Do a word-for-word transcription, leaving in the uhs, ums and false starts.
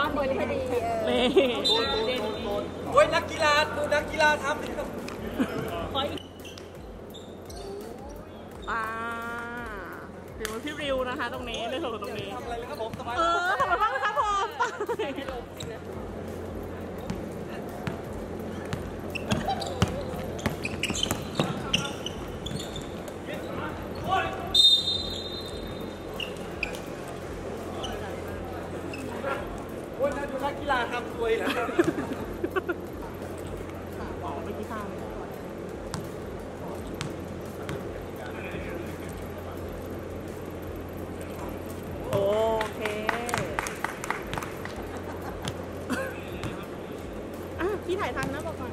ำมือพอดีนี่โอ้ยนักกีฬาดูนักกีฬาทำดิขออีกอ่าถึงมือพี่ริวนะคะตรงนี้ในส่วนตรงนี้ทำอะไรเลยครับผมสบายเออทำอะไรบ้างครับผมโอ้ยนักกีฬาทำตัวเหรออ๋อไม่กี่ข้างโอเคอ่ะพี่ถ่ายทันนะบอกหน่อย